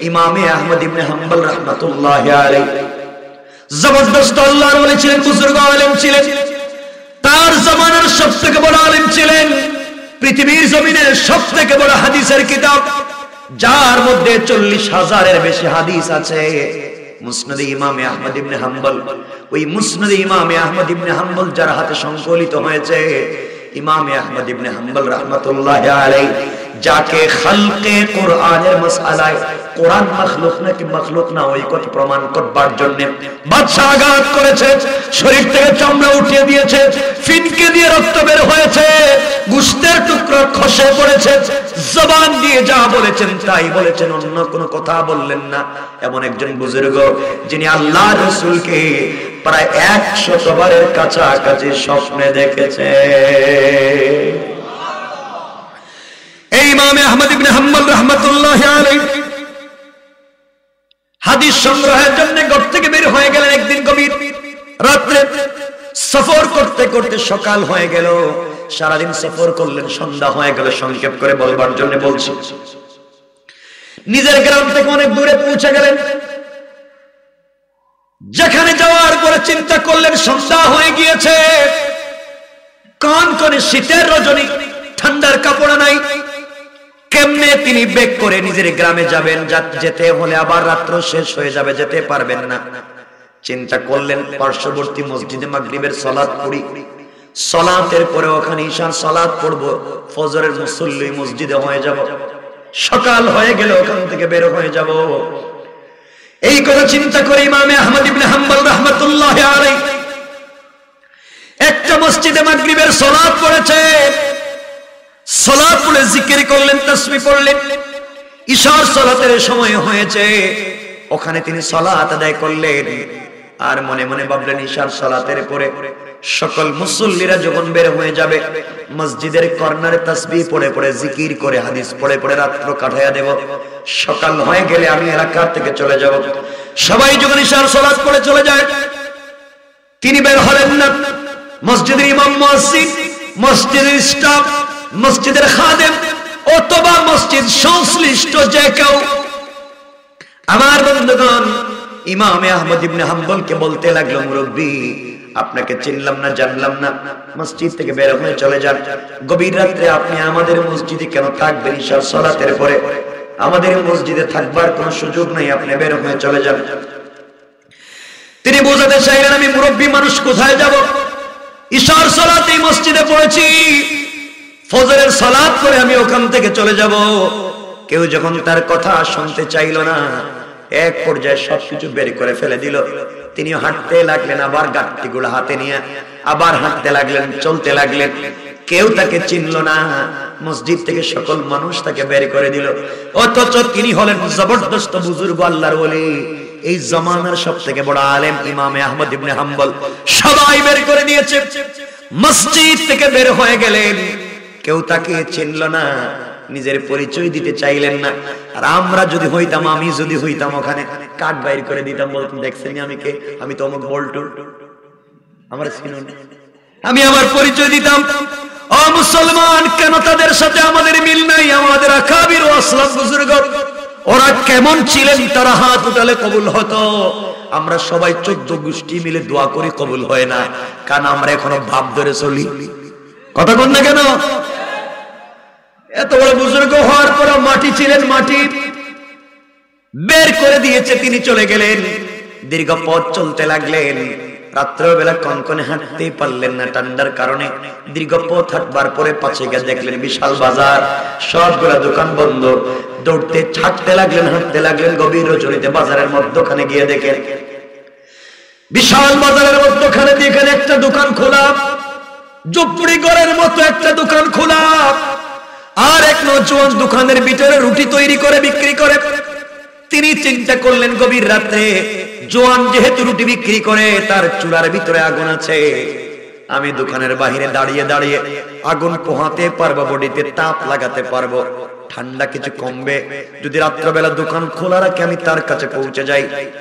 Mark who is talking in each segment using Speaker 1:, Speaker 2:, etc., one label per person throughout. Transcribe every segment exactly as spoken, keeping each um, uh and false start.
Speaker 1: ইমামে আহমদ ইবনে হাম্বল রাহমাতুল্লাহি আলাইহি জবরদস্ত আল্লাহর ওলি ছিলেন, বুজুর্গ আলেম ছিলেন, তার জামানার সবথেকে বড় আলেম ছিলেন, পৃথিবীর জমিনের সবথেকে বড় হাদিসের কিতাব যার মধ্যে চল্লিশ হাজারের বেশি হাদিস আছে, মুসনাদে ইমামে আহমদ ইবনে হাম্বল। ওই মুসনাদে ইমামে আহমদ ইবনে হাম্বল যার হাতে সংকলিত হয়েছে, ইমামে আহমদ ইবনে হাম্বল রাহমাতুল্লাহি আলাইহি যাকে খালকে কোরআনের মাসআলায় কোরআন মাখলুক নাকি মাখলুক না ওই কথা প্রমাণ করবার জন্য বাদশা আঘাত করেছে, শরীর থেকে চামড়া উঠিয়ে দিয়েছে, ফিনকে দিয়ে রক্ত বের হয়েছে, গোশতের টুকরো খসে পড়েছে, জবান দিয়ে যা বলেছেন তাই বলেছেন, অন্য কোনো কথা বললেন না। এমন একজন বুজুর্গ যিনি আল্লাহর রাসূলকে প্রায় একশত বারের কাছাকাছি স্বপ্নে দেখেছে। এই ইমামে আহমদ ইবনে হাম্বল রাহমাতুল্লাহি আলাইহি হাদিস সংগ্রহের জন্য ঘর থেকে বের হয়ে গেলেন একদিন গভীর রাত্রে। সফর করতে করতে সকাল হয়ে গেল, সারাদিন সফর করলেন, সন্ধ্যা হয়ে গেল। সংক্ষেপ করে বলবার জন্য বলছি, নিজের গ্রাম থেকে অনেক দূরে পৌঁছে গেলেন। যেখানে যাওয়ার পরে চিন্তা করলেন সন্ধ্যা হয়ে গিয়েছে, কান করে শীতের রজনী, ঠান্ডার কাপড় নাই, কেমনে তিনি বেক করে নিজের গ্রামে যাবেন? যেতে হলে আবার রাত্র শেষ হয়ে যাবে, যেতে পারবেন না। চিন্তা করলেন পার্শ্ববর্তী মসজিদে মাগরিবের সালাত পড়ি, সালাতের পরে ওখানে ঈশার সালাত পড়ব, ফজরের মুসল্লি মসজিদে হয়ে যাব, সকাল হয়ে গেলে ওখান থেকে বের হয়ে যাব। এই কথা চিন্তা করে ইমামে আহমদ ইবনে হাম্বল রাহমাতুল্লাহি আলাইহি একটা মসজিদে মাগরিবের সালাত পড়েছে, সালাত পড়ে জিকির করলেন, তাসবিহ পড়লেন। ঈশার সালাতের সময় হয়েছে, ওখানে তিনি সালাত আদায় করলেন। আর মনে মনে ভাবলেন ঈশার সালাতের পরে সকল মুসল্লিরা যখন বের হয়ে যাবে, মসজিদের কর্নারে তাসবিহ পড়ে পড়ে জিকির করে হাদিস পড়ে পড়ে রাত্র কাটাইয়া দেব, সকাল হয়ে গেলে আমি এলাকা থেকে চলে যাব। সবাই যখন ঈশার সালাত পড়ে চলে যায়, তিনি বের হলেন না। মসজিদের ইমাম মুয়াজ্জিন, মসজিদের স্টাফ, মসজিদের খাদেম অথবা মসজিদ সংশ্লিষ্ট যে কেউ, আমার বন্ধুগণ, ইমামে আহমদ ইবনে হাম্বলকে বলতে লাগলো, মুরব্বী আপনাকে চিনলাম না, জানলাম না, মসজিদ থেকে বের হয়ে চলে যান। গভীর রাত্রে আপনি আমাদের মসজিদে কেন থাকবেন? ঈশার সালাতের পরে আমাদের মসজিদে থাকবার কোনো সুযোগ নেই, আপনি বের হয়ে চলে যান। তিনি বোঝাতে চাইলেন আমি মুরব্বী মানুষ, কোথায় যাব? ঈশার সালাত এই মসজিদে পড়েছি, ফজরের সালাত করে আমি ওখান থেকে চলে যাব। কেউ যখন তার কথা শুনতে চাইল না, এক পর্যায়ে সবকিছু বের করে ফেলে দিল। তিনি হাঁটতে লাগলেন, আবার গাঁটটিগুলো হাতে নিয়ে আবার হাঁটতে লাগলেন, চলতে লাগলেন। কেউ তাকে চিনল না, মসজিদ থেকে সকল মানুষ তাকে বের করে দিল। অথচ তিনি হলেন জবরদস্ত বুজুর্গ, আল্লাহর ওলি, এই জামানার সব থেকে বড় আলেম ইমামে আহমদ ইবনে হাম্বল। সবাই বের করে দিয়েছে, মসজিদ থেকে বের হয়ে গেলেন। কেউ তাকে চিনল না, নিজের পরিচয় দিতে চাইলেন না। আর আমরা যদি হইতাম, আমি যদি হইতাম, ওখানে কাঠ বাইর করে দিতাম, বলতাম দেখছেন আমি কে, আমি তো অমুক বল্টু, আমার চিনুন, আমি আমার পরিচয় দিতাম। ও মুসলমান, কেন তাদের সাথে আমাদের মিল নাই? আমাদের আকাবির ও আসলাফ বুজুর্গ ওরা কেমন ছিলেন? তারা হাত উঠালে কবুল হতো। আমরা সবাই চোদ্দ গোষ্ঠী মিলে দোয়া করি, কবুল হয় না, কারণ আমরা এখনো ভাব ধরে চলি। কথা বল না কেন? এত বড় বুজুর্গ হওয়ার পর মাটি ছিলেন, মাটি বের করে দিয়েছে, তিনি চলে গেলেন। দীর্ঘ পথ চলতে লাগলেন। রাত্রেবেলা কনকনে হাঁটতেই পারলেন না ঠান্ডার কারণে। দীর্ঘ পথ হাঁটবার পরে পাশে গিয়ে দেখলেন বিশাল বাজার, সবগুলা দোকান বন্ধ। দৌড়তে হাঁটতে লাগলেন, হাঁটতে লাগলেন। গভীর রজনীতে বাজারের মধ্যখানে গিয়ে দেখেন বিশাল বাজারের মধ্যখানে দেখেন একটা দোকান খোলা, ঝুপড়ি ঘরের মতো একটা দোকান খোলা। আর এক নওজোয়ান দোকানের ভিতরে রুটি তৈরি করে বিক্রি করে। তিনি চিন্তা করলেন গভীর রাতে, জোয়ান যেহেতু রুটি বিক্রি করে, তার চুলার ভিতরে আগুন আছে, আমি দোকানের বাহিরে দাঁড়িয়ে দাঁড়িয়ে আগুন পোহাতে পারবো, বডিতে তাপ লাগাতে পারবো, ঠান্ডা কিছু কমবে। যদি রাত্রবেলা দোকান খোলা রাখে, আমি তার কাছে পৌঁছে যাই।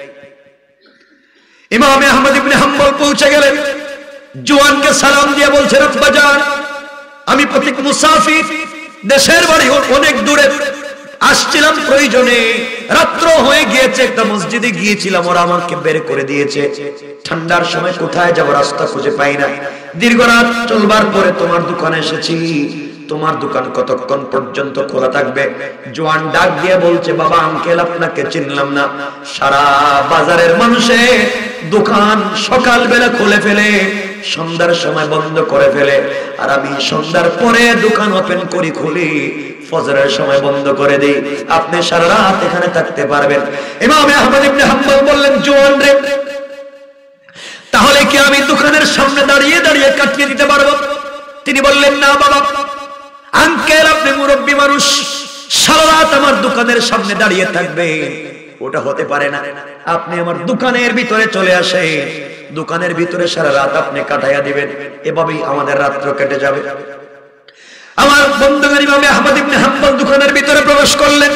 Speaker 1: ইমামে আহমদ ইবনে হাম্বল পৌঁছে গেলেন। জোয়ানকে সালাম দিয়ে বলছেন, আব্বাজান, আমি পথিক মুসাফির, দেশের বাড়ি অনেক দূরে, আসছিলাম প্রয়োজনে, রাত্র হয়ে গিয়েছে, একটা মসজিদে গিয়েছিলাম, ওরা আমাকে বের করে দিয়েছে। ঠান্ডার সময় কোথায় যাব রাস্তা খুঁজে পাই না। দীর্ঘ রাত চলবার পরে তোমার দোকানে এসেছি, তোমার দোকান কতক্ষণ পর্যন্ত খোলা থাকবে? জোয়ান ডাক দিয়ে বলছে, বাবা আঙ্কেল আপনাকে চিনলাম না। সারা বাজারের মানুষে দোকান সকাল বেলা খুলে ফেলে, সন্ধ্যার সময় বন্ধ করে ফেলে, আর আমি সন্ধ্যার পরে দোকান ওপেন করি, খুলি, ফজরের সময় বন্ধ করে দেই। আপনি সারা রাত এখানে থাকতে পারবেন? ইমাম আহমদ ইবনে হাম্বল বললেন, জোয়ান রে, তাহলে কি আমি দোকানের সামনে দাঁড়িয়ে দাঁড়িয়ে কাটিয়ে দিতে পারবো? তিনি বললেন, না বাবা আঙ্কেল, আপনি মুরব্বী মানুষ, সারা রাত আমার দোকানের সামনে দাঁড়িয়ে থাকবে, ওটা হতে পারে না। আপনি আমার দোকানের ভিতরে চলে আসে, দোকানের ভিতরে সারা রাত আপনি কাটাইয়া দিবেন, এভাবেই আমাদের রাত্র কেটে যাবে। আমার বন্ধুগণ, ইমাম আহমদ ইবনে হাম্বল দোকানের ভিতরে প্রবেশ করলেন।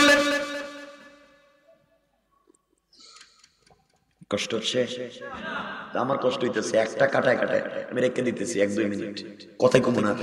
Speaker 1: কষ্ট হচ্ছে? আমার কষ্ট হইতেছে, একটা কাটায় কাটায় আমি রেখে দিতেছি এক দুই মিনিট, কথাই কমু না।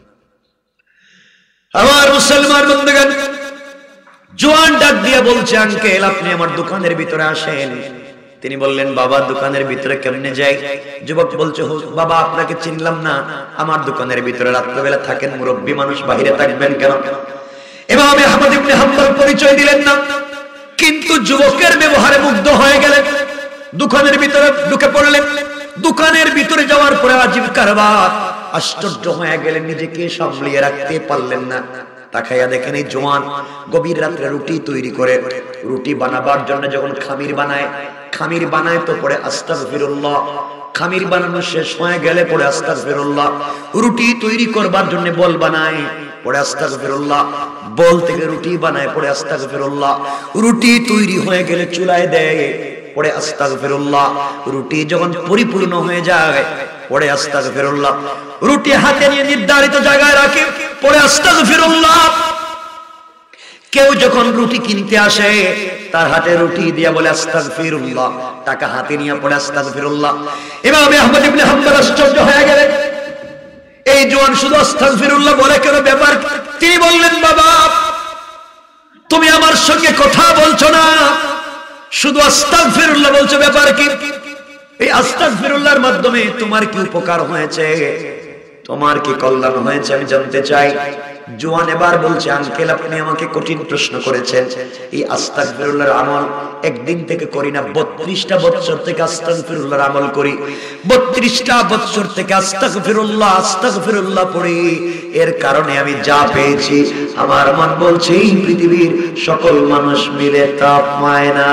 Speaker 1: আমার মুসলমান বন্ধুগণ, জোয়ান ডাক দিয়ে বলছে, আঙ্কেল আপনি আমার দোকানের ভিতরে আসেন। তিনি বললেন, বাবা দোকানের ভিতরে কেমনে যাই? যুবক বলছে, বাবা আপনাকে চিনলাম না, আমার দোকানের ভিতরে রাত্রবেলা থাকেন, মুরব্বী মানুষ, বাহিরে থাকবেন কেন? ইমাম আহমদ ইবনে হাম্বল পরিচয় দিলেন না, কিন্তু যুবকের ব্যবহারে মুগ্ধ হয়ে গেলেন, দোকানের ভিতরে ঢুকে পড়লেন। দোকানের ভিতরে যাওয়ার পরে আজীব কারবার, আশ্চর্য হয়ে গেলেন, নিজেকে সামলিয়ে রাখতে পারলেন না। তাকাইয়া দেখেন এই জওয়ান গভীর রাত্রে রুটি তৈরি করে, রুটি বানাবার জন্য যখন খামির বানায়, খামির বানায় তো পড়ে আস্তাগফিরুল্লাহ, খামির বানানো শেষ হয়ে গেলে পড়ে আস্তাগফিরুল্লাহ, রুটি তৈরি করবার জন্য বল বানায়, পড়ে আস্তাগফিরুল্লাহ, বল থেকে রুটি বানায়, পড়ে আস্তাগফিরুল্লাহ, রুটি তৈরি হয়ে গেলে চুলায় দেয়, পড়ে আস্তাগফিরুল্লাহ, রুটি যখন পরিপূর্ণ হয়ে যায় পড়ে আস্তাগফিরুল্লাহ, রুটি হাতে নিয়ে নির্ধারিত জায়গায় রাখে, পড়ে আস্তাগফিরুল্লাহ। কেউ যখন রুটি কিনতে আসে তার হাতে রুটি দিয়া বলে আস্তাগফিরুল্লাহ, টাকা হাতে নিয়ে পড়ে আস্তাগফিরুল্লাহ। ইমাম আহমদ ইবনে হাম্বল আশ্চর্য হয়ে গেলেন, এই জওয়ান শুধু আস্তাগফিরুল্লাহ বলে কেন, ব্যাপার? তিনি বললেন, বাবা তুমি আমার সঙ্গে কথা বলছো না, শুধু আস্তাগফিরুল্লাহ বলছো, ব্যাপার কি? এই আস্তাগফিরুল্লাহর মাধ্যমে তোমার কি উপকার হয়েছে, তোমার কি কল্যাণ হয়েছে আমি জানতে চাই। জওয়ান এবার বলছে, আঙ্কেল আপনি আমাকে কঠিন প্রশ্ন করেছেন, এই আস্তাগফিরুল্লাহর আমল একদিন থেকে করি না, বত্রিশটা বছর থেকে আস্তাগফিরুল্লাহর আমল করি, বত্রিশটা বছর থেকে আস্তাগফিরুল্লাহ আস্তাগফিরুল্লাহ পড়ি, এর কারণে আমি যা পেয়েছি আমার মন বলছে এই পৃথিবীর সকল মানুষ মিলে তা পায় না।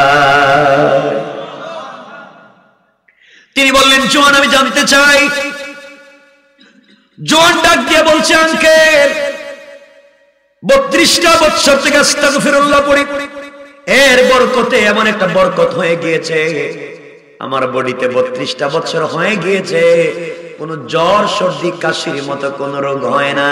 Speaker 1: তিনি বললেন, জওয়ান আমি জানতে চাই। জওয়ান ডাক দিয়ে বলছে, আঙ্কেল বত্রিশটা বছর থেকে আস্তাগফিরুল্লাহ পড়ি, এর বরকতে এমন একটা বরকত হয়ে গিয়েছে, আমার বডিতে বত্রিশটা বছর হয়ে গিয়েছে, কোন জ্বর সর্দি কাশির মতো কোন রোগ হয় না।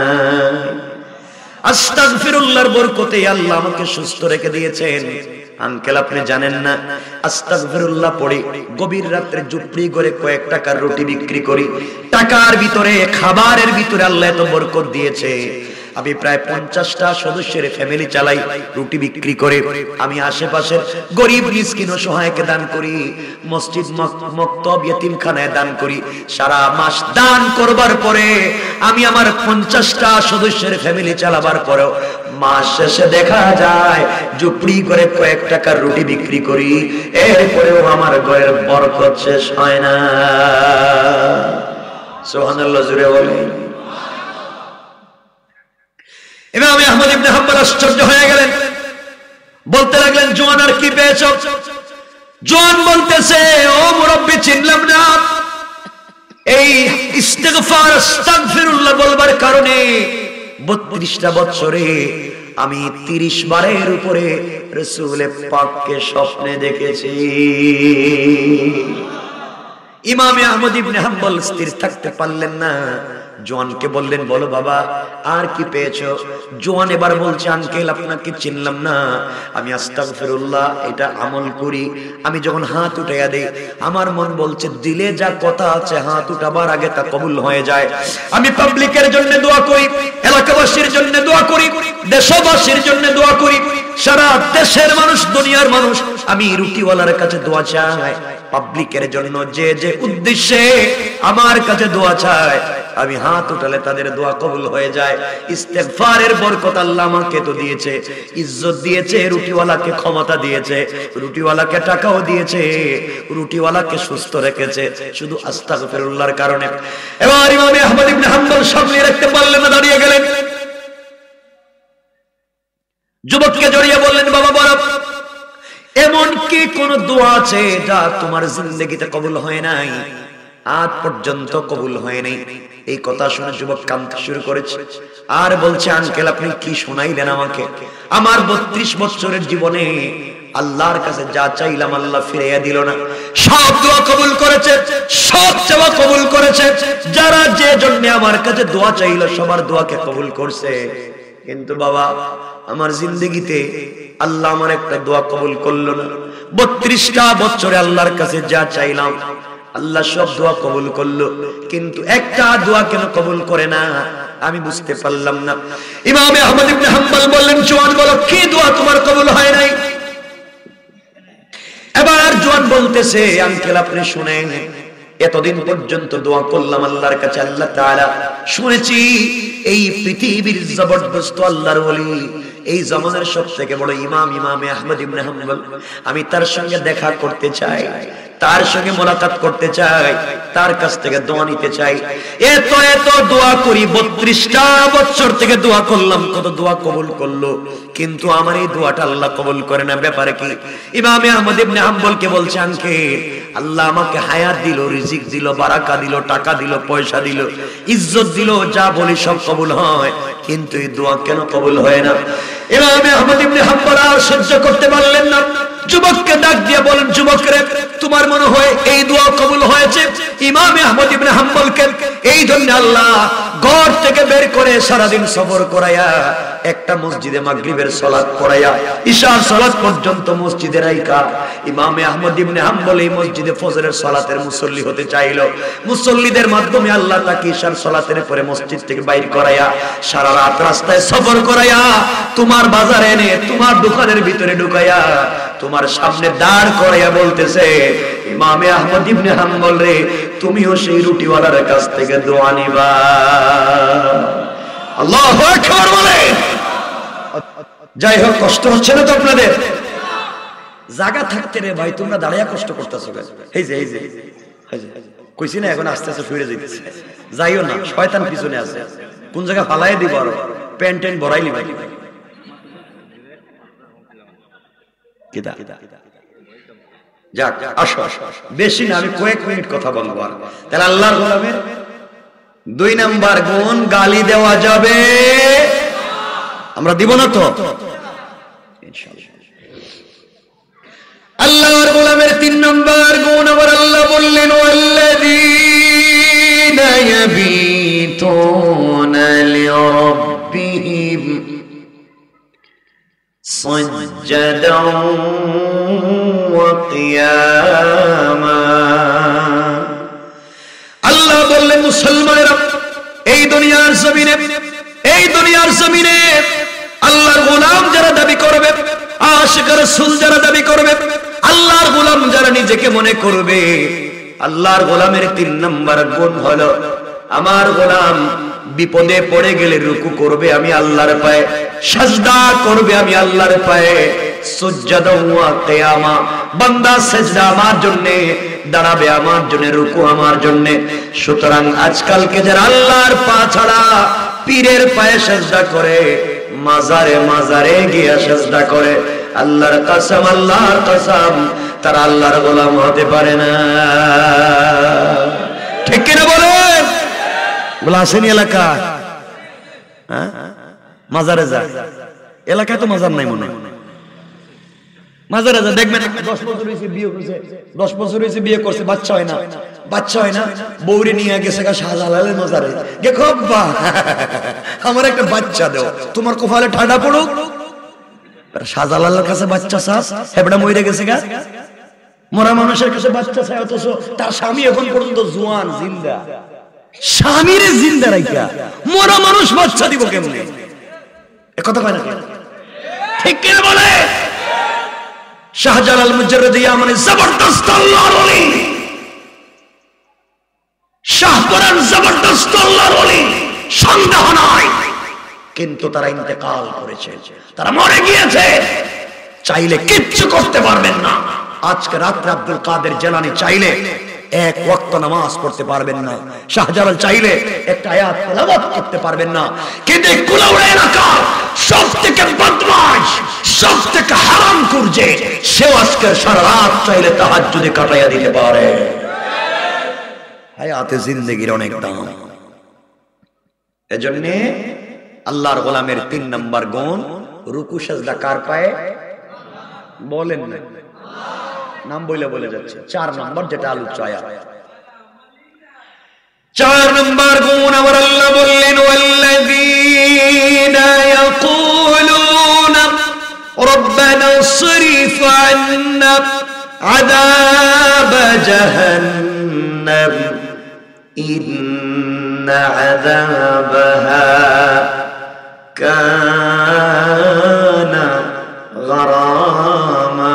Speaker 1: আস্তাগফিরুল্লাহর বরকতে আল্লাহ আমাকে সুস্থ রেখে দিয়েছেন। আঙ্কেল আপনি জানেন না, আস্তাগফিরুল্লাহ পড়ি, গভীর রাত্রে ঝুপড়ি করে কয়েক টাকার রুটি বিক্রি করি, টাকার ভিতরে খাবারের ভিতরে আল্লাহ এত বরকত দিয়েছে, আমি প্রায় পঞ্চাশটা সদস্যের ফ্যামিলি চালাই রুটি বিক্রি করে, আমি আশেপাশের গরিব মিসকিন অসহায়কে দান করি, মসজিদ মক্তব ইতিমখানায় দান করি, সারা মাস দান করবার পরে আমি আমার পঞ্চাশটা সদস্যের ফ্যামিলি চালাবার পরেও মাস শেষে দেখা যায় ঝুপড়ি করে কয়েক টাকার রুটি বিক্রি করি, এরপরেও আমার ঘরের বরকত শেষ হয় না। সুবহানাল্লাহ, জোরে বলেন। ইমাম আহমদ ইবনে হাম্বল আশ্চর্য হয়ে গেলেন, বলতে লাগলেন, জওয়ান আর কি পেয়েছো? জওয়ান বলতেছে, ও মুরব্বি চিনলাম না, এই ইস্তিগফার আস্তাগফিরুল্লাহ বলবার কারণে বত্রিশটা বছরে আমি তিরিশ বারের উপরে রাসূল পাককে স্বপ্নে দেখেছি। ইমাম আহমদ ইবনে হাম্বল স্থির থাকতে পারলেন না, জওয়ানকে বললেন, বলো বাবা আর কি পেয়েছো? জওয়ান এবার বলছে, আঙ্কেল আপনাকে চিনলাম না, আমি আস্তাগফিরুল্লাহ এটা আমল করি, আমি যখন হাত উঠাইয়া দেই আমার মন বলছে দিলে যা কথা আছে হাত উঠাবার আগে তা কবুল হয়ে যায়। আমি পাবলিকের জন্য দোয়া করি, এলাকাবাসীর জন্য দোয়া করি, দেশবাসীর জন্য দোয়া করি, সারা দেশের মানুষ, দুনিয়ার মানুষ, আমি রুটিওয়ালার কাছে দোয়া চাই পাবলিকের জন্য, যে যে উদ্দেশ্যে আমার কাছে দোয়া চায় আমি হাত উঠালে তাদের দোয়া কবুল হয়ে যায়। ইস্তেগফারের বরকত আল্লাহ আমাকে তো দিয়েছে, ইজ্জত দিয়েছে, রুটিওয়ালাকে ক্ষমতা দিয়েছে, রুটিওয়ালাকে টাকাও দিয়েছে, রুটিওয়ালাকে সুস্থ রেখেছে শুধু আস্তাগফিরুল্লাহর কারণে। এবার ইমাম আহমদ ইবনে হাম্বল সামনে রাখতে পারলেন না, দাঁড়িয়ে গেলেন। যুবককে জড়িয়ে বললেন, বাবা বলো এমন কি কোন দোয়া আছে যা তোমার জিন্দেগিতে কবুল হয় নাই, আজ পর্যন্ত কবুল হয় নাই? এই কথা শুনে যুবক কাঁদতে শুরু করেছে আর বলছে, আঙ্কেল আপনি কি শোনাইলেন আমাকে? আমার বত্রিশ বছরের জীবনে আল্লাহর কাছে যা চাইলাম আল্লাহ ফিরিয়ে দিল না। সব দোয়া কবুল করেছে, সব চাওয়া কবুল করেছে, যারা যে জন্য আমার কাছে দোয়া চাইল সবার দোয়াকে কবুল করছে, কিন্তু বাবা আমার জিন্দেগিতে আল্লাহ আমার একটা দোয়া কবুল করলো না। বত্রিশটা বছরে আল্লাহর কাছে যা চাইলাম আল্লাহ সব দোয়া কবুল করলো, কিন্তু একটা দোয়া কেন কবুল করে না আমি বুঝতে পারলাম না। ইমাম আহমদ ইবনে হাম্বল বললেন, জওয়ান বলো কি দোয়া তোমার কবুল হয় নাই? এবার জওয়ান বলতেছে, আঙ্কেল আপনি শুনেন, এতদিন পর্যন্ত দোয়া করলাম আল্লাহর কাছে, আল্লাহ তাআলা শুনেছি এই পৃথিবীর জবরদস্ত আল্লাহর ওলি, এই জামানার সবথেকে বড় ইমাম ইমাম আহমদ ইবনে হাম্বল, আমি তার সঙ্গে দেখা করতে চাই, তার সঙ্গে মোলাকাত করতে চাই, তার কাছ থেকে দোয়া নিতে চাই। এত এত দোয়া করি, বত্রিশটা বছর থেকে দোয়া করলাম, কত দোয়া কবুল করলো, কিন্তু আমার এই দোয়াটা আল্লাহ কবুল করে না, ব্যাপারে কি? ইমাম আহমদ ইবনে হাম্বলকে বলছে, আঙ্কেল আল্লাহ আমাকে হায়াত দিল, রিজিক দিল, বারাকা দিল, টাকা দিল, পয়সা দিল, ইজ্জত দিল, যা বলি সব কবুল হয়, কিন্তু এই দোয়া কেন কবুল হয় না? ইমাম আহমদ ইবনে হাম্বল আর সহ্য করতে পারলেন না, যুবককে ডাক দিয়ে বলেন, যুবক রে তোমার মনে হয় এই দোয়া কবুল হয়েছে? ইমাম আহমদ ইবনে হাম্বলকে এই জন্য আল্লাহ ঘর থেকে বের করে সারাদিন সফর করাইয়া একটা মসজিদে মাগরিবের সালাত পড়াইয়া ইশার সালাত পর্যন্ত মসজিদে রাইখা ইমাম আহমদ ইবনে হাম্বল এই মসজিদে ফজরের সালাতের মুসল্লি হতে চাইল। মুসল্লিদের মাধ্যমে আল্লাহ তাকে ইশার সালাতের পরে মসজিদ থেকে বাইর করাইয়া সারা রাত রাস্তায় সফর করাইয়া তোমার বাজারে এনে তোমার দোকানের ভিতরে ঢুকাইয়া তোমার সামনে দাঁড় করাইয়া বলতেছে, ইমাম আহমদ ইবনে হাম্বল রে তুমিও সেই রুটিওয়ালার কাছ থেকে দোয়া নিবা। আল্লাহু আকবার বলে। যাই হোক, কষ্ট হচ্ছে না তো আপনাদের? জায়গা থাকতে রে ভাই তোমরা দাঁড়িয়ে কষ্ট করতেছো কেন? এই যে এই যে কইছি না এখন আস্তে আস্তে ফিরে যাইতেছে, যাইও না, শয়তান পিছনে আছে, কোন জায়গা ফালাই দিব, আরো প্যান্ট ট্যান্ট ভরাই লিবা। যাক আসো, বেশি না, আমি কয়েক মিনিট কথা বলবো। তাহলে আল্লাহর গোলামের দুই নাম্বার গুণ, গালি দেওয়া যাবে, আমরা দিব না তো আল্লাহর গোলামের তিন নাম্বার গুণ আবার আল্লাহ বললেন, ওয়াল্লাযীনা ইয়াবিতুনা লিরাব্বিহিম সাজ্জাদান ওয়া কিয়ামা। আল্লাহ বললেন, মুসলমানেরা এই দুনিয়ার জমিনে, এই দুনিয়ার জমিনে আল্লাহর গোলাম যারা দাবি করবে, আশিক রাসূল যারা দাবি করবে, আল্লাহর গোলাম যারা নিজেকে মনে করবে, আল্লাহর গোলামের তিন নাম্বার গুণ হলো, আমার গোলাম বিপদে পড়ে গেলে রুকু করবে আমি আল্লাহর পায়ে, সাজদা করবে আমি আল্লাহর পায়ে, সুজদা ওয়া কিয়ামা, বান্দা সাজদা আমার জন্য, দাঁড়াবে আমার জন্য, রুকু আমার জন্য। সুতরাং আজকালকে যারা আল্লাহর পা ছাড়া পীরের পায়ে সাজদা করে, মাজারে মাজারে গিয়ে সাজদা করে, আল্লাহর কসম, আল্লাহর কসম তারা আল্লাহর গোলাম হতে পারে না। ঠিক কিনা বলেন? বলা আসেনি এলাকা, হ্যাঁ মাজারে যা, এলাকায় তো মাজার নাই মনে, মাজারে যা দেখবেন, দশ বছর হয়েছে বিয়ে করছে, দশ বছর হয়েছে বিয়ে করছে, বাচ্চা হয় না, বাচ্চা হয় না, বউরে নিয়ে গেছে গা শাহজালালের মাজারে, দেখো আব্বা আমার একটা বাচ্চা দাও, তোমার কপালে ঠাডা পড়ুক। শাহজালালের কাছে বাচ্চা চাস, হেবড়া মরে গেছে গা, মরা মানুষের কাছে বাচ্চা চায়, অথচ তার স্বামী এখন পর্যন্ত জোয়ান জিন্দা, স্বামীরে জিন্দা রাইখা মরা মানুষ বাচ্চা দিব কেমনে? এ কথা কয় না? ঠিক কিনা বলে? শাহজালাল মুজাররদি ইয়ামানি জবরদস্ত আল্লাহর ওলি, শাহপরান জবরদস্ত আল্লাহর ওলি, সন্দেহ নাই। কিন্তু তারা ইন্তেকাল করেছে, তারা মরে গিয়েছে। চাইলে কিচ্ছু করতে পারবেন না। আজকে রাত্রে আব্দুল কাদের জিলানী চাইলে এক ওয়াক্ত নামাজ পড়তে পারবেন না। শাহজালাল চাইলে একটা আয়াত তেলাওয়াত করতে পারবেন না। কিন্তু কুলাউড়া এলাকা সবথেকে বদমাশ, সবথেকে হারামখোর যে, সেও আজকে সারা রাত চাইলে তাহাজ্জুদে কাটাইয়া দিতে পারে। হায়াতে জিন্দেগির অনেক দাম। এজন্য আল্লাহর গোলামের তিন নাম্বার গুণ, রুকু সাজদা কার পায়ে? বলেন না, নাম বলে বলে যাচ্ছে। চার নম্বর যেটা আলোচ্য আয়াত, চার নম্বর গুণ আমার আল্লাহ বললেন, ওয়াল্লাযীনা ইয়াকুলুনা রব্বানা সরিফ আন্না আযাব জাহান্নাম ইন্না আযাবাহা কানা গারামা।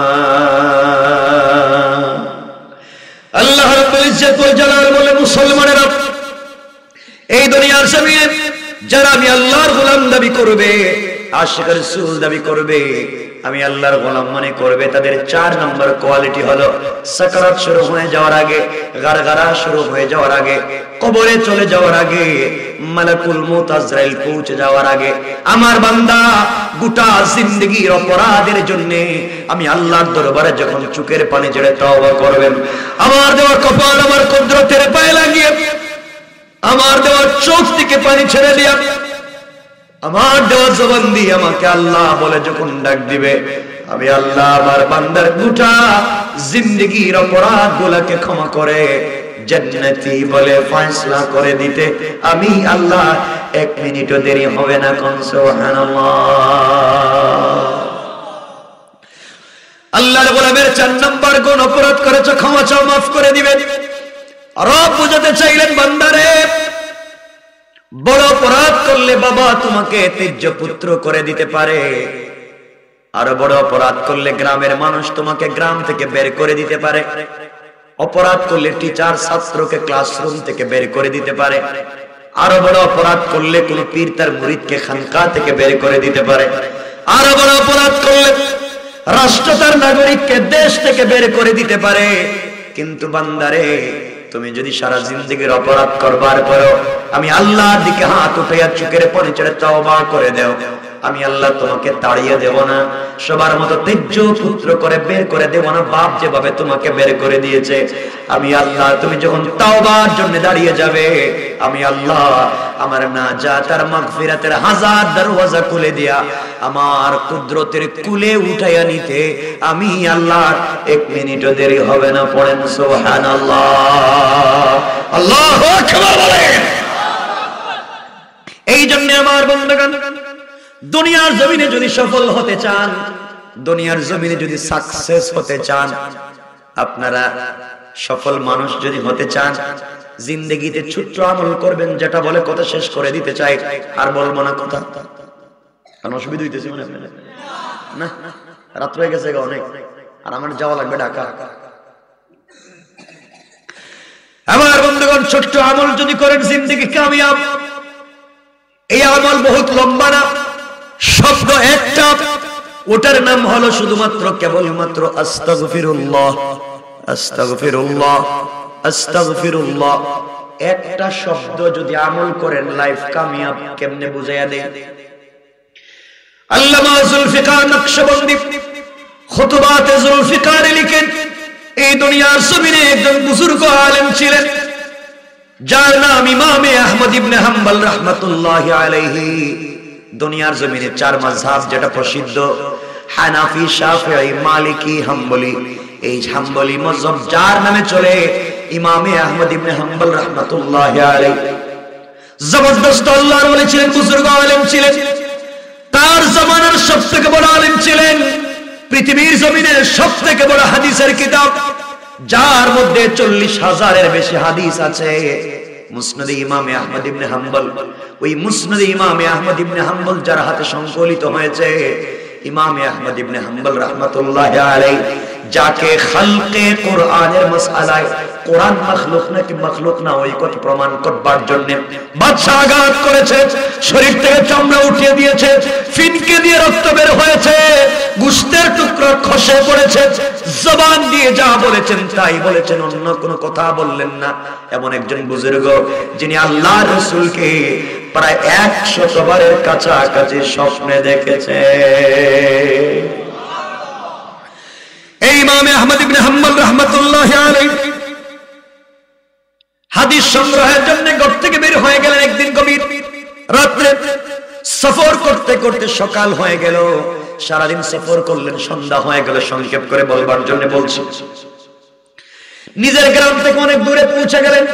Speaker 1: আল্লাহ রাব্বুল ইজ্জত ওয়াল জালাল বলে, মুসলমানেরা, এই দুনিয়ার জমিনে যারা আমি আল্লাহর গোলাম দাবি করবে, আশিক রাসূল দাবি করবে, আমি আল্লাহর গোলাম মনে করবে, তাদের চার নম্বর কোয়ালিটি হলো সাকারাত শুরু হয়ে যাওয়ার আগে, গারগারা শুরু হয়ে যাওয়ার আগে, কবরে চলে যাওয়ার আগে, মালাকুল মউত আজরাইল পৌঁছে যাওয়ার আগে, আমার বান্দা গোটা জিন্দেগির অপরাধের জন্য আমি আল্লাহর দরবারে যখন চোখের পানি ঝরে তওবা করবেন, আমার দেওয়া কপাল আমার কুদরতের পায়ে লাগিয়ে, আমার দেওয়া চোখ থেকে পানি ছেড়ে দিয়া, আমার দেওয়া জবান দিয়ে আমাকে আল্লাহ বলে যখন ডাক দিবে, আমি আল্লাহ আমার বান্দার গোটা জিন্দেগির অপরাধ গুলাকে ক্ষমা করে জান্নাতি বলে ফয়সালা করে দিতে আমি আল্লাহ এক মিনিটও দেরি হবে না। কোন সুবহানাল্লাহ। আল্লাহর গোলামের চার নম্বর গুণ, অপরাধ করেছ ক্ষমা চাও, মাফ করে দিবেন। রব বুঝাতে চাইলেন, বান্দারে, বড় অপরাধ করলে বাবা তোমাকে তেজ্য পুত্র করে দিতে পারে, আর বড় অপরাধ করলে গ্রামের মানুষ তোমাকে গ্রাম থেকে বের করে দিতে পারে, অপরাধ করলে টিচার ছাত্রকে ক্লাসরুম থেকে বের করে দিতে পারে, আরো বড় অপরাধ করলে কোন পীর তার মুরিদকে খানকা থেকে বের করে দিতে পারে, আরো বড় অপরাধ করলে রাষ্ট্র তার নাগরিককে দেশ থেকে বের করে দিতে পারে। কিন্তু বান্দারে, তুমি যদি সারা জিন্দেগির অপরাধ করবার পরও আমি আল্লাহর দিকে হাত উঠাইয়া চোখের পানি ছেড়ে তওবা করে দেও, আমি আল্লাহ তোমাকে তাড়িয়ে দেব না, সবার মতো তেজ্য পুত্র করে বের করে দেব না। বাপ যেভাবে তোমাকে বের করে দিয়েছে, আমি আল্লাহ তুমি যখন তাওবার জন্য দাঁড়িয়ে যাবে, আমি আল্লাহ আমার নাজাত আর মাগফিরাতের হাজার দরওয়াজা খুলে দিয়া আমার কুদরতের কুলে উঠাইয়া নিতে আমি আল্লাহ এক মিনিটও দেরি হবে না। পড়েন সুবহানাল্লাহ, আল্লাহু আকবার বলেন। এই জন্য আমার বন্ধুগণ, দুনিয়ার জমিনে যদি সফল হতে চান, দুনিয়ার জমিনে যদি সাকসেস হতে চান, আপনারা সফল মানুষ যদি হতে চান, জিন্দেগিতে ছোট্ট আমল করবেন, যেটা বলে কথা শেষ করে দিতে চাই, আর বলবো না কথা, কারণ অসুবিধা হইতেছে মনে না, রাত হয়ে গেছে অনেক, আর আমার যাওয়া লাগবে ঢাকা। আমার বন্ধুগণ, ছোট্ট আমল যদি করেন জিন্দেগি কামিয়াব। এই আমল বহুত লম্বা না, শব্দ একটা, ওটার নাম হলো শুধুমাত্র কেবলমাত্র আস্তাগফিরুল্লাহ, আস্তাগফিরুল্লাহ, আস্তাগফিরুল্লাহ। একটা শব্দ যদি আমল করেন, লাইফ কামিয়াব। কেমনে বুঝাইয়া দেয়? আল্লামা জুলফিকার নকশবন্দি খুতবাতে জুলফিকারে লিখেন, এই দুনিয়ার জমিনে একজন বুজুর্গ আলেম ছিলেন, যার নাম ইমামে আহমদ ইবনে হাম্বল রাহমাতুল্লাহি আলাইহি। দুনিয়ার জমিনে চার মাযহাব যেটা প্রসিদ্ধ, হানাফি, শাফিঈ, মালিকি, হাম্বলি। এই হাম্বলি মাযহাব যার নামে চলে, ইমামে আহমদ ইবনে হাম্বল রাহমাতুল্লাহি আলাইহি জবরদস্ত আল্লাহর ওলি ছিলেন, বুজুর্গ আলেম ছিলেন। তার জামানার সবথেকে বড় আলেম ছিলেন। পৃথিবীর জমিনের সবথেকে বড় হাদিসের কিতাব, যার মধ্যে চল্লিশ হাজারের বেশি হাদিস আছে, মুসনাদে ইমামে আহমদ ইবনে হাম্বল। ওই মুসনাদে ইমামে আহমদ ইবনে হাম্বল যার হাতে সংকলিত হয়েছে, ইমাম আহমদ ইবনে হাম্বল রাহমাতুল্লাহি আলাইহি যাকে খালকে কোরআনের মাসআলায় কোরআন মাখলুক নাকি মাখলুক না ওই কথা প্রমাণ করবার জন্য বাদশা আঘাত করেছে, শরীর থেকে চামড়া উঠিয়ে দিয়েছে, ফিনকে দিয়ে রক্ত বের হয়েছে, গোশতের টুকরো খসে পড়েছে, জবান দিয়ে যা বলেছেন তাই বলেছেন, অন্য কোনো কথা বললেন না। এমন একজন বুজুর্গ যিনি আল্লাহর রাসূলকে প্রায় একশত বারের কাছাকাছি স্বপ্নে দেখেছে। এই ইমাম আহমদ ইবনে হাম্বল রাহমাতুল্লাহি আলাইহি হাদিস সংগ্রহের জন্য ঘর থেকে বের হয়ে গেলেন। একদিন গভীর রাত্রে সফর করতে করতে সকাল হয়ে গেল। সারাদিন সফর করলেন, সন্ধ্যা হয়ে গেল। সংক্ষেপ করে বলবার জন্য বলছি, নিজের গ্রাম থেকে অনেক দূরে পৌঁছে গেলেন।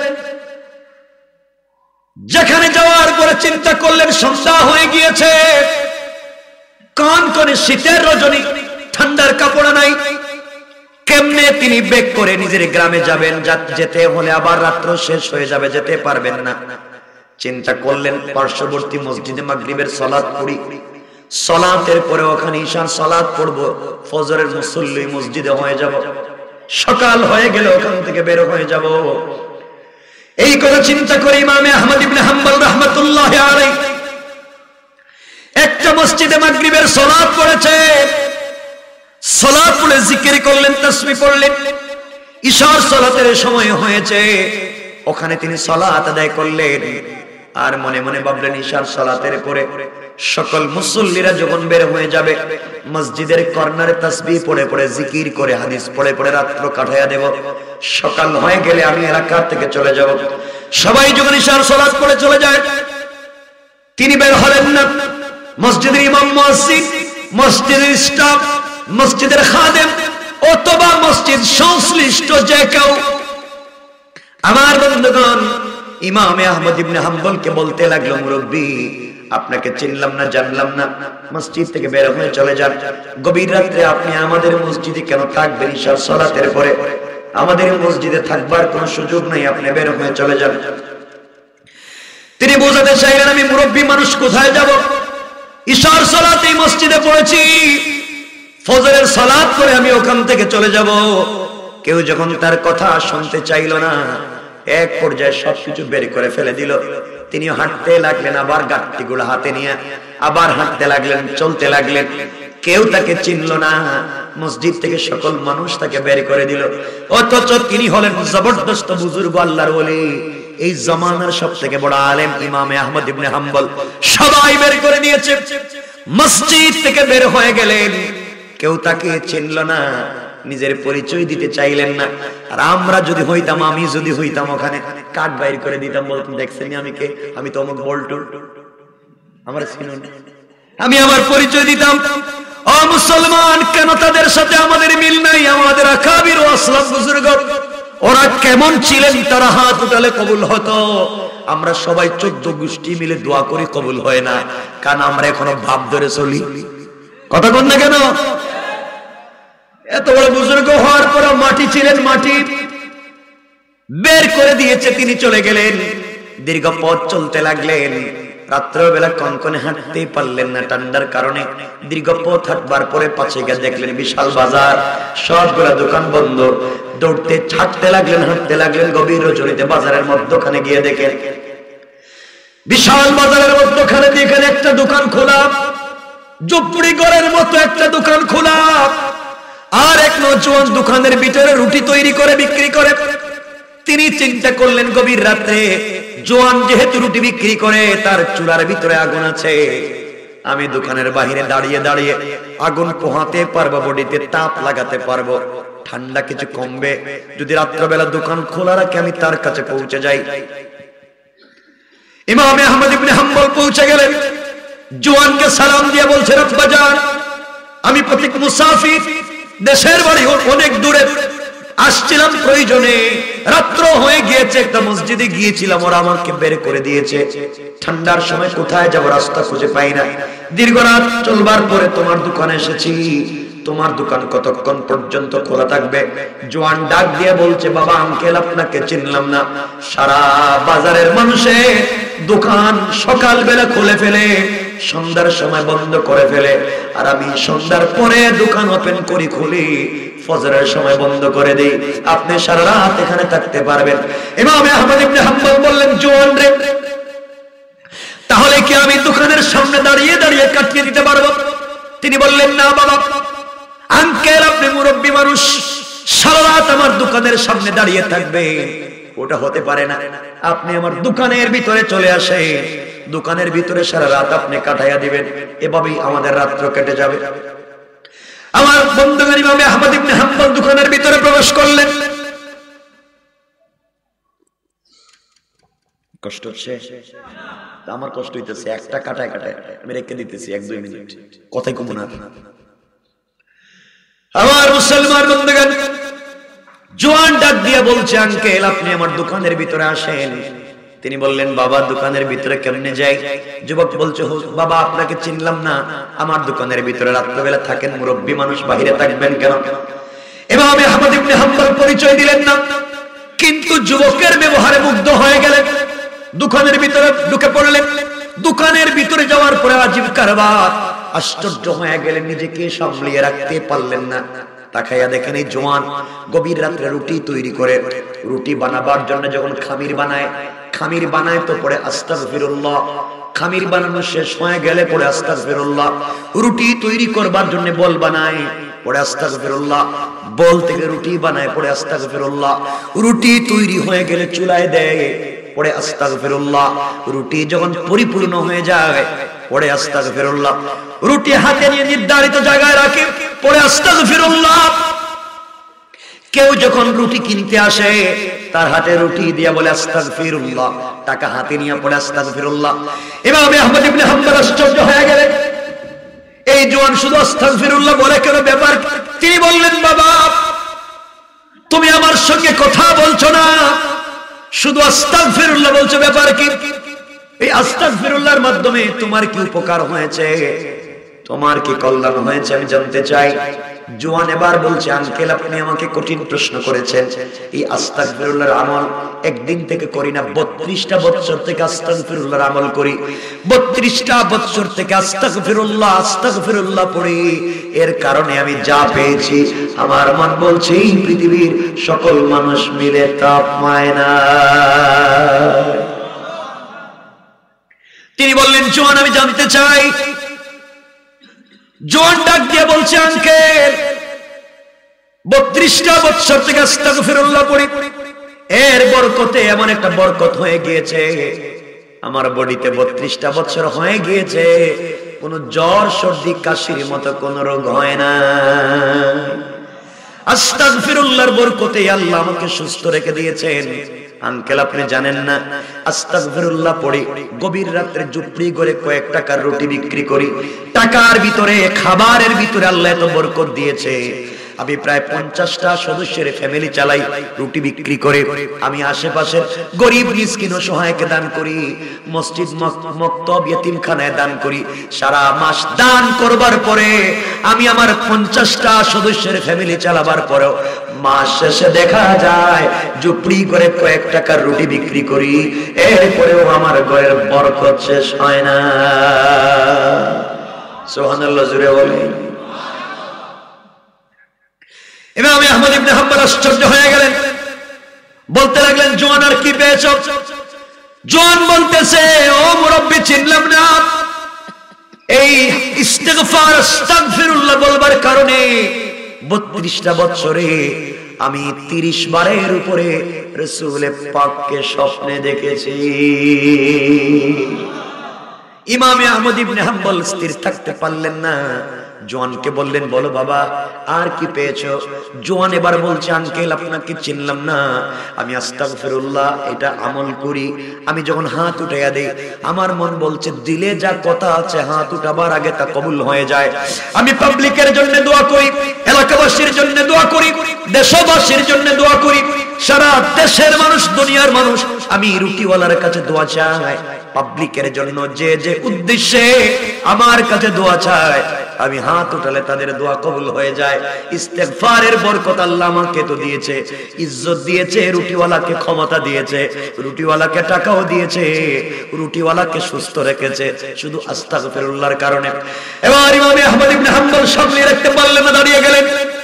Speaker 1: যেখানে যাওয়ার পরে চিন্তা করলেন সন্ধ্যা হয়ে গিয়েছে, কান করে শীতের রজনী, ঠান্ডার কাপড় নাই, কেমনে তিনি বেগ করে নিজের গ্রামে যাবেন? যেতে হলে আবার রাত্র শেষ হয়ে যাবে, যেতে পারবেন না। চিন্তা করলেন পার্শ্ববর্তী মসজিদে মাগরিবের সালাত পড়ি, সালাতের পরে ওখানে ঈশার সালাত পড়বো, ফজরের মুসল্লি মসজিদে হয়ে যাব, সকাল হয়ে গেলে ওখান থেকে বের হয়ে যাব। এই কথা চিন্তা করে ইমাম আহমদ ইবনে হাম্বল রাহমাতুল্লাহি আলাইহি একটা মসজিদে মাগরিবের সালাত পড়েছে। সালাত পড়ে জিকির করলেন, তাসবিহ পড়লেন। ঈশার সালাতের সময় হয়েছে, ওখানে তিনি সালাত আদায় করলেন। আর মনে মনে ভাবলেন ঈশার সালাতের পরে সকল মুসল্লিরা যখন বের হয়ে যাবে, মসজিদের কর্নারে তাসবিহ পড়ে পড়ে জিকির করে হাদিস পড়ে পড়ে রাত্র কাটাইয়া দেব, সকাল হয়ে গেলে আমি এলাকা থেকে চলে যাব। সবাই যখন ঈশার সালাত পড়ে চলে যায়, তিনি বের হলেন না। মসজিদের ইমাম মুয়াজ্জিন, মসজিদের স্টাফ, মসজিদের খাদেম অথবা মসজিদ সংশ্লিষ্ট যে কেউ, আমার বন্ধুগণ, ইমাম আহমদ ইবনে হাম্বলকে বলতে লাগলো, মুরব্বী আপনাকে চিনলাম না, জানলাম না, মসজিদ থেকে বের হয়ে চলে যান। গভীর রাত্রে আপনি আমাদের মসজিদে কেন থাকবেন? ঈশার সালাতের পরে আমাদের মসজিদে থাকবার কোনো সুযোগ নেই, আপনি বের হয়ে চলে যান। তিনি বোঝাতে চাইলেন আমি মুরব্বী মানুষ, কোথায় যাব? ঈশার সালাত এই মসজিদে পড়েছি, ফজরের সালাত করে আমি ওখান থেকে চলে যাব। কেউ যখন তার কথা শুনতে চাইল না, এক পর্যায়ে সবকিছু বের করে ফেলে দিল। তিনি হাঁটতে লাগলেন, আবার গাঁটটিগুলো হাতে নিয়ে আবার হাঁটতে লাগলেন, চলতে লাগলেন। কেউ তাকে চিনল না, মসজিদ থেকে সকল মানুষ তাকে বের করে দিল। অথচ তিনি হলেন জবরদস্ত বুজুর্গ, আল্লাহর ওলি, এই জামানার সব থেকে বড় আলেম ইমাম আহমদ ইবনে হাম্বল। সবাই বের করে দিয়েছে, মসজিদ থেকে বের হয়ে গেলেন। কেউ তাকে চিনল না, নিজের পরিচয় দিতে চাইলেন না। আর আমরা যদি হইতাম, আমি যদি হইতাম, ওখানে কাঠ বাইর করে দিতাম, বলতাম দেখছেন আমি কে, আমি তো অমুক বল্টু, আমার চিনুন, আমি আমার পরিচয় দিতাম। ও মুসলমান, কেন তাদের সাথে আমাদের মিল নাই? আমাদের আকাবির ও আসলাফ বুজুর্গ ওরা কেমন ছিলেন? তারা হাত উঠালে কবুল হতো। আমরা সবাই চোদ্দ গোষ্ঠী মিলে দোয়া করি, কবুল হয় না, কারণ আমরা এখনো ভাব ধরে চলি। কথা বল না কেন? এত বড় বুজুর্গ হওয়ার পর মাটি ছিলেন, মাটি বের করে দিয়েছে, তিনি চলে গেলেন। দীর্ঘ পথ চলতে লাগলেন। রাত্রবেলা কনকনে হাঁটতেই পারলেন না ঠান্ডার কারণে। দীর্ঘ পথ হাঁটবার পরে পাশে গিয়ে দেখলেন বিশাল বাজার, সবগুলা দোকান বন্ধ। দৌড়তে হাঁটতে লাগলেন, হাঁটতে লাগলেন। গভীর রজনীতে বাজারের মধ্যখানে গিয়ে দেখেন বিশাল বাজারের মধ্যখানে দেখেন একটা দোকান খোলা, ঝুপড়ি ঘরের মতো একটা দোকান খোলা। আর এক নওজোয়ান দোকানের ভিতরে রুটি তৈরি করে বিক্রি করে। তিনি চিন্তা করলেন গভীর রাত্রে, জোয়ান যেহেতু রুটি বিক্রি করে, তার চুলার ভিতরে আগুন আছে, আমি দোকানের বাহিরে দাঁড়িয়ে দাঁড়িয়ে আগুন পোহাতে পারবো, বডিতে তাপ লাগাতে পারবো, ঠান্ডা কিছু কমবে। যদি রাত্রবেলা দোকান খোলা রাখে, আমি তার কাছে পৌঁছে যাই। ইমাম আহমদ ইবনে হাম্বল পৌঁছে গেলেন। জোয়ানকে সালাম দিয়ে বলছেন, আব্বাজান, আমি প্রতীক মুসাফির, দেশের বাড়ি অনেক দূরে, আসছিলাম প্রয়োজনে, রাত্র হয়ে গিয়েছে, একটা মসজিদে গিয়েছিলাম, ওরা আমাকে বের করে দিয়েছে। ঠান্ডার সময় কোথায় যাব, রাস্তা খুঁজে পাই না। দীর্ঘ রাত চলবার পরে তোমার দোকানে এসেছি। তোমার দোকান কতক্ষণ পর্যন্ত খোলা থাকবে? জোয়ান ডাক দিয়ে বলছে, বাবা আঙ্কেল, আপনাকে চিনলাম না। সারা বাজারের মানুষে দোকান সকালবেলা খুলে ফেলে, সন্ধ্যার সময় বন্ধ করে ফেলে, আর আমি সন্ধ্যার পরে দোকান ওপেন করি, খুলি, ফজরের সময় বন্ধ করে দেই। আপনি সারা রাত এখানে থাকতে পারবেন। ইমাম আহমদ ইবনে হাম্বল বললেন, জোয়ান রে, তাহলে কি আমি দোকানের সামনে দাঁড়িয়ে দাঁড়িয়ে কাটিয়ে দিতে পারবো? তিনি বললেন, না বাবা, আঙ্কেল আপনি মুরব্বী মানুষ, সারা রাত আমার দোকানের সামনে দাঁড়িয়ে থাকবে, ওটা হতে পারে না। আপনি আমার দোকানের ভিতরে চলে আসে, দোকানের ভিতরে সারা রাত আপনি কাটাইয়া দিবেন, এভাবেই আমাদের রাত্র কেটে যাবে। আমার বন্ধুগণ, ইমাম আহমদ ইবনে হাম্বল দোকানের ভিতরে প্রবেশ করলেন। কষ্ট হচ্ছে? আমার কষ্ট হইতেছে, একটা কাটায় কাটায় আমি রেখে দিতেছি এক দুই মিনিট, কথাই কমু না। আমার মুসলমান বন্ধুগণ, জোয়ান ডাক দিয়ে বলছে, আঙ্কেল আপনি আমার দোকানের ভিতরে আসেন। তিনি বললেন, বাবা দোকানের ভিতরে কেমনে যাই? যুবক বলছে, বাবা আপনাকে চিনলাম না, আমার দোকানের ভিতরে রাত্রবেলা থাকেন, মুরব্বী মানুষ, বাহিরে থাকবেন কেন? ইমাম আহমদ ইবনে হাম্বল পরিচয় দিলেন না, কিন্তু যুবকের ব্যবহারে মুগ্ধ হয়ে গেলেন, দোকানের ভিতরে ঢুকে পড়লেন। দোকানের ভিতরে যাওয়ার পরে আজীব কারবার, আশ্চর্য হয়ে গেলেন, নিজেকে সামলিয়ে রাখতে পারলেন না। তাকাইয়া দেখেন এই জোয়ান গভীর রাত্রে রুটি তৈরি করে, রুটি বানাবার জন্য যখন খামির বানায়, খামির বানায় তো পরে আস্তাগফিরুল্লাহ, খামির বানানো শেষ হয়ে গেলে পরে আস্তাগফিরুল্লাহ, রুটি তৈরি করবার জন্য বল বানায়, পরে আস্তাগফিরুল্লাহ, বল থেকে রুটি বানায়, পরে আস্তাগফিরুল্লাহ, রুটি তৈরি হয়ে গেলে চুলায় দেয়, পরে আস্তাগফিরুল্লাহ, রুটি যখন পরিপূর্ণ হয়ে যায় পরে আস্তাগফিরুল্লাহ, রুটি হাতে নিয়ে নির্ধারিত জায়গায় রাখে, পরে আস্তাগফিরুল্লাহ। কেউ যখন রুটি কিনতে আসে তার হাতে রুটি দিয়া বলে আস্তাগফিরুল্লাহ, টাকা হাতে নিয়ে পড়ে আস্তাগফিরুল্লাহ। ইমাম আহমদ ইবনে হাম্বল আশ্চর্য হয়ে গেলেন, এই জোয়ান শুধু আস্তাগফিরুল্লাহ বলে কেন, ব্যাপার? তিনি বললেন, বাবা তুমি আমার সঙ্গে কথা বলছো না, শুধু আস্তাগফিরুল্লাহ বলছো, ব্যাপার কি? এই আস্তাগফিরুল্লাহর মাধ্যমে তোমার কি উপকার হয়েছে, তোমার কি কল্যাণ হয়েছে আমি জানতে চাই। জোয়ান এবার বলছে, আঙ্কেল আপনি আমাকে কঠিন প্রশ্ন করেছেন, এই আস্তাগফিরুল্লাহর আমল একদিন থেকে করি না, বত্রিশটা বছর থেকে আস্তাগফিরুল্লাহর আমল করি, বত্রিশটা বছর থেকে আস্তাগফিরুল্লাহ আস্তাগফিরুল্লাহ পড়ি, এর কারণে আমি যা পেয়েছি আমার মন বলছে এই পৃথিবীর সকল মানুষ মিলে তা পায় না। তিনি বললেন, জোয়ান আমি জানতে চাই। জোয়ান ডাক দিয়ে বলছে, আঙ্কেল বত্রিশটা বছর থেকে আস্তাগফিরুল্লাহ পড়ি, এর বরকতে এমন একটা বরকত হয়ে গিয়েছে, আমার বডিতে বত্রিশটা বছর হয়ে গিয়েছে, কোন জ্বর সর্দি কাশির মতো কোন রোগ হয় না। আস্তাগফিরুল্লাহর বরকতে আল্লাহ আমাকে সুস্থ রেখে দিয়েছেন। আঙ্কেল আপনি জানেন না, আস্তাগফিরুল্লাহ পড়ি, গভীর রাত্রে ঝুপড়ি করে কয়েক টাকার রুটি বিক্রি করি, টাকার ভিতরে খাবারের ভিতরে আল্লাহ এত বরকত দিয়েছে, আমি প্রায় পঞ্চাশটা সদস্যের ফ্যামিলি চালাই রুটি বিক্রি করে, আমি আশেপাশের গরিব মিসকিন ও সহায়কে দান করি, মসজিদ মক্তব ইতিমখানায় দান করি, সারা মাস দান করবার পরে আমি আমার পঞ্চাশটা সদস্যের ফ্যামিলি চালাবার পরেও মাস শেষে দেখা যায় ঝুপড়ি করে কয়েক টাকার রুটি বিক্রি করি, এরপরেও আমার ঘরের বরকত শেষ হয় না। সুবহানাল্লাহ, জোরে বলেন। ইমাম আহমদ ইবনে হাম্বল আশ্চর্য হয়ে গেলেন, বলতে লাগলেন, জোয়ান আর কি পেয়েছ? জোয়ান বলতেছে, ও মুরব্বি চিনলাম না, এই ইস্তিগফার আস্তাগফিরুল্লাহ বলবার কারণে বত্রিশটা বছরে আমি তিরিশ বারের উপরে রাসূল পাককে স্বপ্নে দেখেছি। ইমাম আহমদ ইবনে হাম্বল স্থির থাকতে পারলেন না, জোয়ানকে বললেন, বলো বাবা আর কি পেয়েছো? জোয়ান এবার বলছে, আঙ্কেল আপনাকে চিনলাম না, আমি আস্তাগফিরুল্লাহ এটা আমল করি, আমি যখন হাত উঠাইয়া দেই আমার মন বলছে দিলে যা কথা আছে হাত উঠাবার আগে তা কবুল হয়ে যায়। আমি পাবলিকের জন্য দোয়া করি, এলাকাবাসীর জন্য দোয়া করি, দেশবাসীর জন্য দোয়া করি, সারা দেশের মানুষ, দুনিয়ার মানুষ আমি রুটিওয়ালার কাছে দোয়া চাই, পাবলিকের জন্য যে যে উদ্দেশ্যে আমার কাছে দোয়া চায়, আমি হাত উঠালে তাদের দোয়া কবুল হয়ে যায়। ইস্তেগফারের বরকত আল্লাহ আমাকে তো দিয়েছে, ইজ্জত দিয়েছে, রুটিওয়ালাকে ক্ষমতা দিয়েছে, রুটিওয়ালাকে টাকাও দিয়েছে, রুটিওয়ালাকে সুস্থ রেখেছে শুধু আস্তাগফিরুল্লাহর কারণে। এবার ইমাম আহমদ ইবনে হাম্বল সামনে রাখতে পারলেন না, দাঁড়িয়ে গেলেন।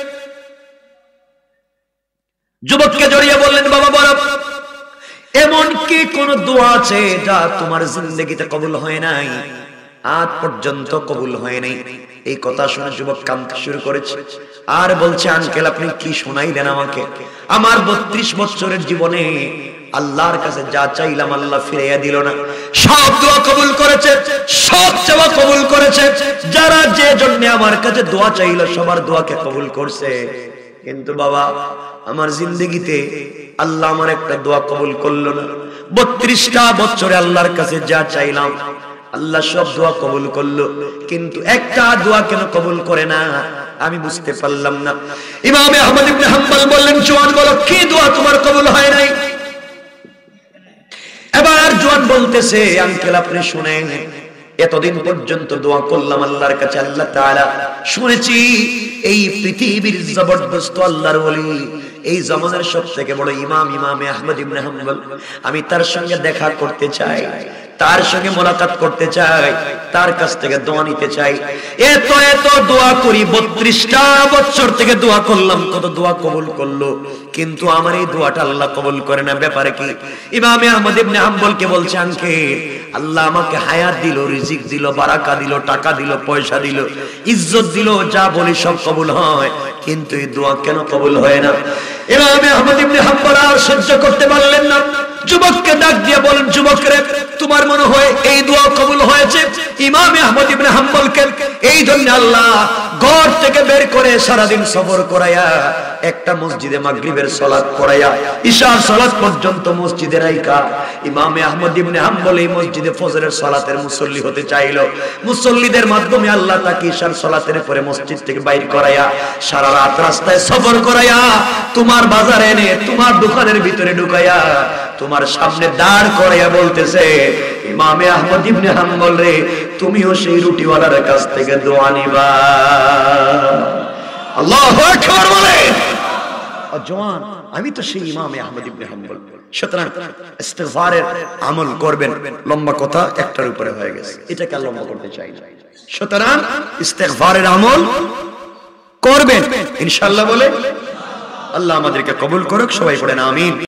Speaker 1: যুবককে জড়িয়ে বললেন, বাবা বলো, এমন কি কোন দোয়া আছে যা তোমার জিন্দেগিতে কবুল হয় নাই, আজ পর্যন্ত কবুল হয় নাই? এই কথা শুনে যুবক কাঁদতে শুরু করেছে আর বলছে, আঙ্কেল আপনি কি শোনাইলেন আমাকে? আমার বত্রিশ বছরের জীবনে আল্লাহর কাছে যা চাইলাম আল্লাহ ফিরাইয়া দিল না। সব দোয়া কবুল করেছে, সব চাওয়া কবুল করেছে, যারা যে জন্য আমার কাছে দোয়া চাইল সবার দোয়াকে কবুল করছে, কিন্তু বাবা আমার জিন্দেগিতে আল্লাহ আমার একটা দোয়া কবুল করলো না। বত্রিশটা বছরে আল্লাহর কাছে যা চাইলাম আল্লাহ সব দোয়া কবুল করলো, কিন্তু একটা দোয়া কেন কবুল করে না আমি বুঝতে পারলাম না। ইমাম আহমদ ইবনে হাম্বল বললেন, জওয়ান বলো কি দোয়া তোমার কবুল হয় নাই? এবার জওয়ান বলতেছে, আঙ্কেল আপনি শুনেন, এতদিন পর্যন্ত দোয়া করলাম আল্লাহর কাছে, আল্লাহ তাআলা শুনেছি এই পৃথিবীর জবরদস্ত আল্লাহর ওলি, এই জামানার সবথেকে বড় ইমাম ইমাম আহমদ ইবনে হাম্বল, আমি তার সঙ্গে দেখা করতে চাই, তার সঙ্গে মোলাকাত করতে চাই, তার কাছ থেকে দোয়া নিতে চাই। এত এত দোয়া করি, বত্রিশটা বছর থেকে দোয়া করলাম, কত দোয়া কবুল করলো, কিন্তু আমার এই দোয়াটা আল্লাহ কবুল করে না, ব্যাপারে কি? ইমাম আহমদ ইবনে হাম্বলকে বলছে, আঙ্কেল আল্লাহ আমাকে হায়াত দিল, রিজিক দিল, বারাকা দিল, টাকা দিল, পয়সা দিল, ইজ্জত দিল, যা বলি সব কবুল হয়, কিন্তু এই দোয়া কেন কবুল হয় না? ইমাম আহমদ ইবনে হাম্বল আর সহ্য করতে পারলেন না, যুবককে ডাক দিয়ে বলেন, যুবক রে তোমার মনে হয় এই দোয়া কবুল হয়েছে? ইমাম আহমদ ইবনে হাম্বলকে এই জন্য আল্লাহ ঘর থেকে বের করে সারাদিন সফর করাইয়া একটা মসজিদে মাগরিবের সালাত পড়াইয়া ইশার সালাত পর্যন্ত মসজিদে রাইখা ইমাম আহমদ ইবনে হাম্বল এই মসজিদে ফজরের সালাতের মুসল্লি হতে চাইল। মুসল্লিদের মাধ্যমে আল্লাহ তাকে ইশার সালাতের পরে মসজিদ থেকে বাইর করাইয়া সারা রাত রাস্তায় সফর করাইয়া তোমার বাজারে এনে তোমার দোকানের ভিতরে ঢুকাইয়া তোমার সামনে দাঁড় করাইয়া বলতেছে, ইমাম আহমদ ইবনে হাম্বল রে তুমিও সেই রুটিওয়ালার কাছ থেকে দোয়া নিবা। আল্লাহু আকবার বলে। জওয়ান আমি তো সেই ইমাম আহমদ ইবনে হাম্বল, সুতরাং ইস্তিগফারের আমল করবেন। লম্বা কথা একটার উপরে হয়ে গেছে, এটাকে আর লম্বা করতে চাই না, সুতরাং ইস্তিগফারের আমল করবেন ইনশাআল্লাহ বলে। আল্লাহ আমাদেরকে কবুল করুক, সবাই পড়েন আমিন।